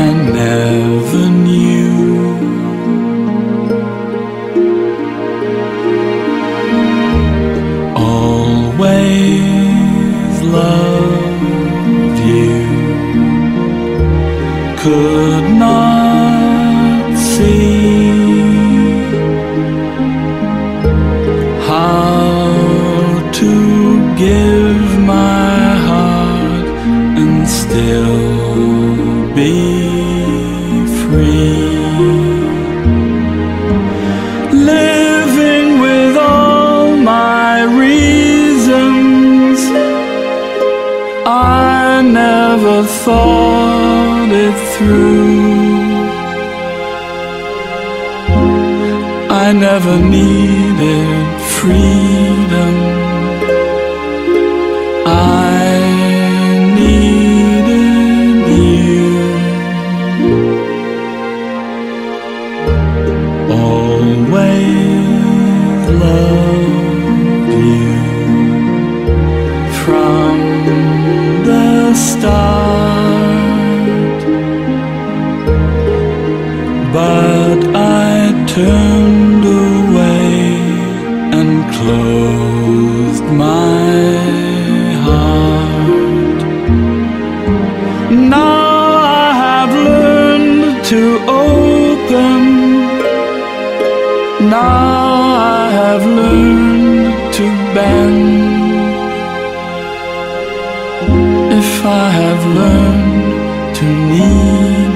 never knew. Always loved you, could not see how to give my heart and still be free. Living with all my reasons, I never thought it through. I never needed freedom, I needed you. Always loved you from the start, but I turned away and closed my heart. Now I have learned to open, now I have learned to bend. If I have learned to need